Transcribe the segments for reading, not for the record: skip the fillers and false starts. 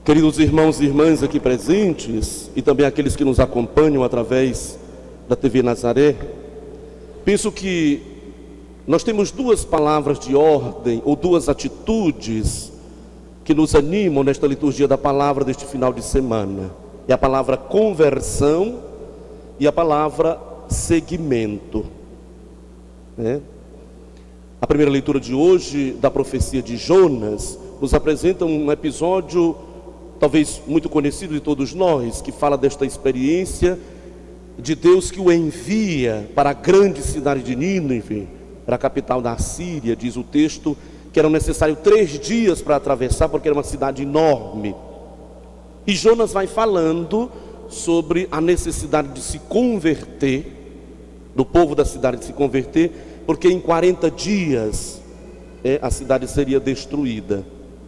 Queridos irmãos e irmãs aqui presentes, e também aqueles que nos acompanham através da TV Nazaré, penso que nós temos duas palavras de ordem, ou duas atitudes que nos animam nesta liturgia da palavra deste final de semana. É a palavra conversão e a palavra seguimento. A primeira leitura de hoje, da profecia de Jonas, nos apresenta um episódio talvez muito conhecido de todos nós, que fala desta experiência de Deus que o envia para a grande cidade de Nínive, para a capital da Síria. Diz o texto que eram necessários 3 dias para atravessar, porque era uma cidade enorme. E Jonas vai falando sobre a necessidade de se converter, do povo da cidade de se converter, porque em 40 dias a cidade seria destruída.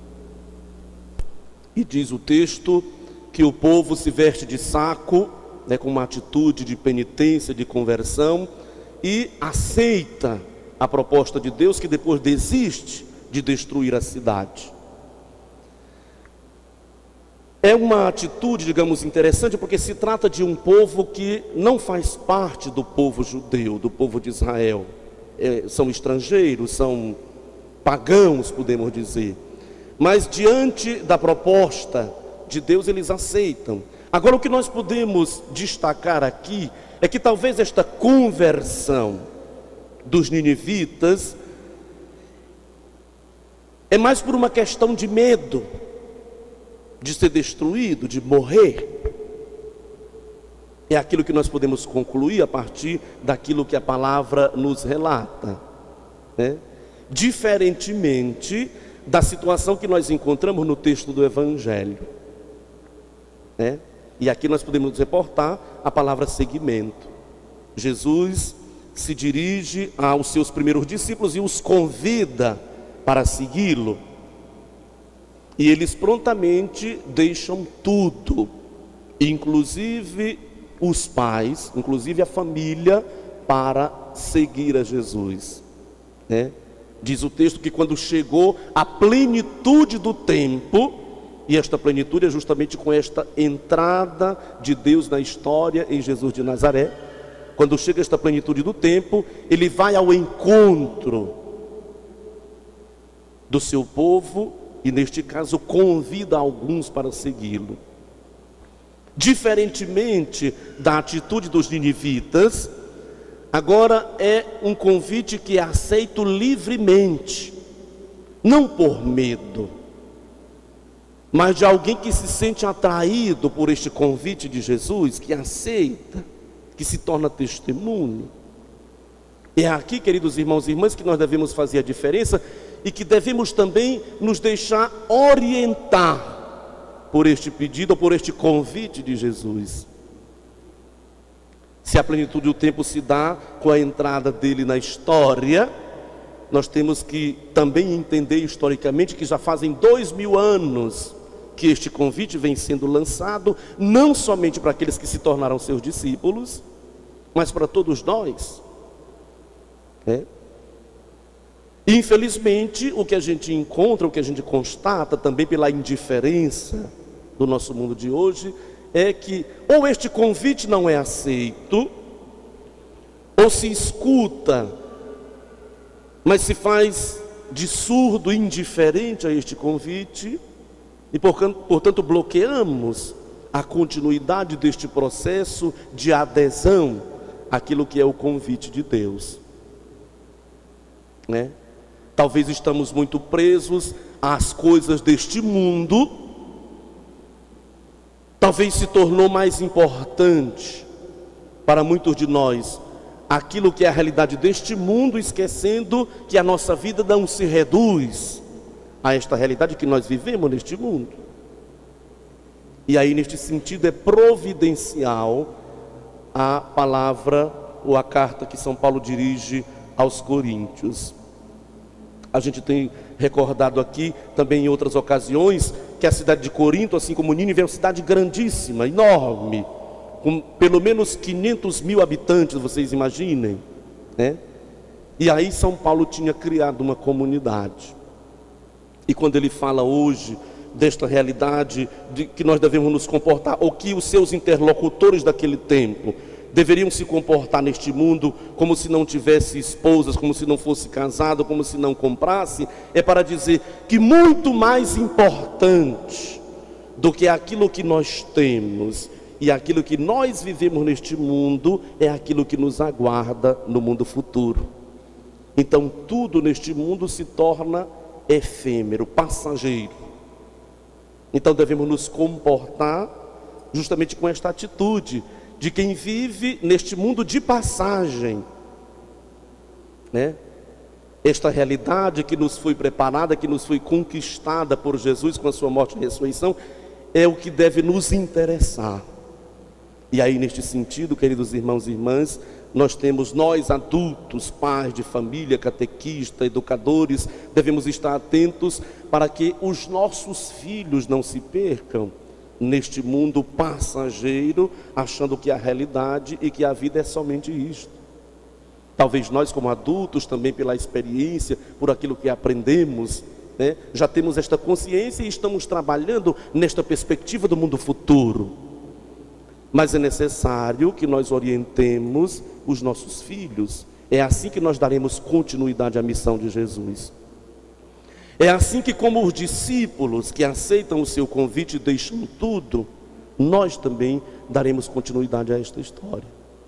E diz o texto que o povo se veste de saco, com uma atitude de penitência, de conversão, e aceita a proposta de Deus, que depois desiste de destruir a cidade. É uma atitude, digamos, interessante, porque se trata de um povo que não faz parte do povo judeu, do povo de Israel. São estrangeiros, são pagãos, podemos dizer. Mas diante da proposta de Deus, eles aceitam. Agora, o que nós podemos destacar aqui é que talvez esta conversão dos ninivitas é mais por uma questão de medo de ser destruído, de morrer. É aquilo que nós podemos concluir a partir daquilo que a palavra nos relata, diferentemente da situação que nós encontramos no texto do Evangelho, E aqui nós podemos reportar a palavra seguimento. Jesus se dirige aos seus primeiros discípulos e os convida para segui-lo. E eles prontamente deixam tudo, inclusive os pais, inclusive a família, para seguir a Jesus. Diz o texto que quando chegou a plenitude do tempo, e esta plenitude é justamente com esta entrada de Deus na história em Jesus de Nazaré. Quando chega esta plenitude do tempo, ele vai ao encontro do seu povo e, neste caso, convida alguns para segui-lo. Diferentemente da atitude dos ninivitas, agora é um convite que é aceito livremente, não por medo, mas de alguém que se sente atraído por este convite de Jesus, que aceita, que se torna testemunho. É aqui, queridos irmãos e irmãs, que nós devemos fazer a diferença e que devemos também nos deixar orientar por este pedido ou por este convite de Jesus. Se a plenitude do tempo se dá com a entrada dele na história, nós temos que também entender historicamente que já fazem 2000 anos que este convite vem sendo lançado, não somente para aqueles que se tornaram seus discípulos, mas para todos nós. Infelizmente, o que a gente encontra, o que a gente constata também pela indiferença do nosso mundo de hoje, é que ou este convite não é aceito, ou se escuta, mas se faz de surdo, indiferente a este convite, e portanto bloqueamos a continuidade deste processo de adesão àquilo que é o convite de Deus. Talvez estamos muito presos às coisas deste mundo. Talvez se tornou mais importante para muitos de nós aquilo que é a realidade deste mundo, esquecendo que a nossa vida não se reduz a esta realidade que nós vivemos neste mundo. E aí, neste sentido, é providencial a palavra ou a carta que São Paulo dirige aos Coríntios. A gente tem recordado aqui, também em outras ocasiões, que a cidade de Corinto, assim como Nínive, é uma cidade grandíssima, enorme, com pelo menos 500 mil habitantes, vocês imaginem, E aí São Paulo tinha criado uma comunidade. E quando ele fala hoje desta realidade de que nós devemos nos comportar, ou que os seus interlocutores daquele tempo deveriam se comportar neste mundo como se não tivesse esposas, como se não fosse casado, como se não comprasse, é para dizer que muito mais importante do que aquilo que nós temos e aquilo que nós vivemos neste mundo é aquilo que nos aguarda no mundo futuro. Então tudo neste mundo se torna efêmero, passageiro. Então devemos nos comportar justamente com esta atitude de quem vive neste mundo de passagem, né? Esta realidade que nos foi preparada, que nos foi conquistada por Jesus com a sua morte e ressurreição, é o que deve nos interessar. E aí, neste sentido, queridos irmãos e irmãs, nós adultos, pais de família, catequistas, educadores, devemos estar atentos para que os nossos filhos não se percam neste mundo passageiro, achando que a realidade e que a vida é somente isto. Talvez nós, como adultos, também pela experiência, por aquilo que aprendemos, né, já temos esta consciência e estamos trabalhando nesta perspectiva do mundo futuro. Mas é necessário que nós orientemos os nossos filhos. É assim que nós daremos continuidade à missão de Jesus. É assim que, como os discípulos que aceitam o seu convite e deixam tudo, nós também daremos continuidade a esta história.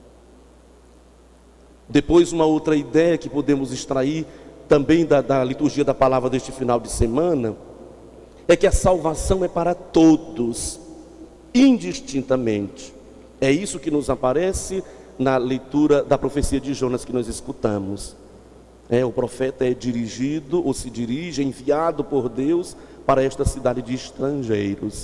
Depois, uma outra ideia que podemos extrair também da liturgia da palavra deste final de semana, é que a salvação é para todos, indistintamente. É isso que nos aparece na leitura da profecia de Jonas que nós escutamos. O profeta é dirigido, ou se dirige, enviado por Deus para esta cidade de estrangeiros.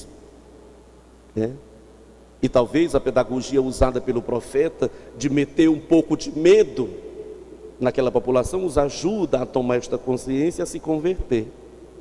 E talvez a pedagogia usada pelo profeta de meter um pouco de medo naquela população os ajuda a tomar esta consciência e a se converter.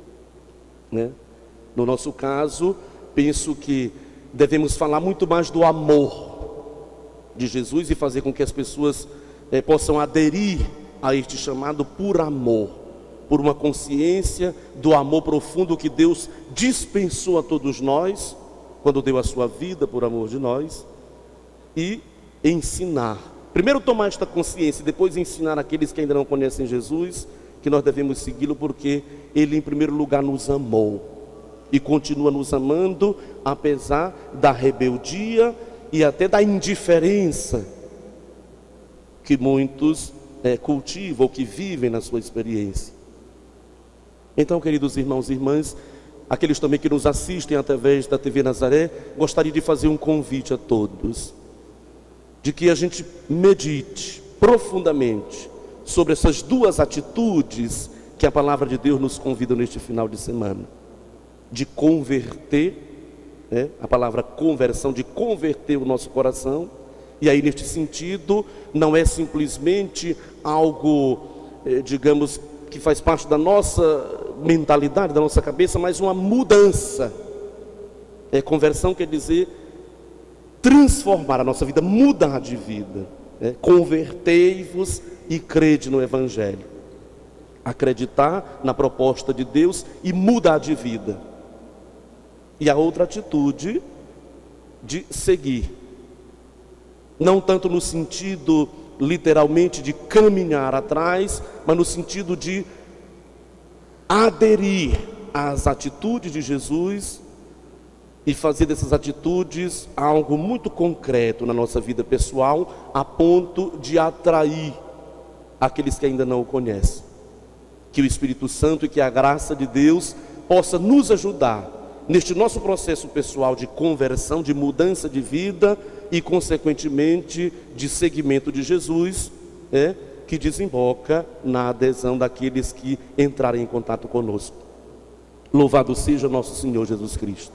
No nosso caso, penso que devemos falar muito mais do amor de Jesus e fazer com que as pessoas possam aderir a este chamado por amor, por uma consciência do amor profundo que Deus dispensou a todos nós, quando deu a sua vida por amor de nós, e ensinar. Primeiro tomar esta consciência e depois ensinar aqueles que ainda não conhecem Jesus, que nós devemos segui-lo porque Ele em primeiro lugar nos amou e continua nos amando, apesar da rebeldia e até da indiferença que muitos cultivam ou que vivem na sua experiência. Então, queridos irmãos e irmãs, aqueles também que nos assistem através da TV Nazaré, gostaria de fazer um convite a todos, de que a gente medite profundamente sobre essas duas atitudes que a palavra de Deus nos convida neste final de semana, de converter, a palavra conversão, de converter o nosso coração. E aí, neste sentido, não é simplesmente algo, digamos, que faz parte da nossa mentalidade, da nossa cabeça, mas uma mudança. Conversão quer dizer transformar a nossa vida, mudar de vida. Convertei-vos e crede no Evangelho. Acreditar na proposta de Deus e mudar de vida. E a outra atitude de seguir. Não tanto no sentido literalmente de caminhar atrás, mas no sentido de aderir às atitudes de Jesus e fazer dessas atitudes algo muito concreto na nossa vida pessoal, a ponto de atrair aqueles que ainda não o conhecem. Que o Espírito Santo e que a graça de Deus possa nos ajudar neste nosso processo pessoal de conversão, de mudança de vida e, consequentemente, de seguimento de Jesus, que desemboca na adesão daqueles que entrarem em contato conosco. Louvado seja nosso Senhor Jesus Cristo.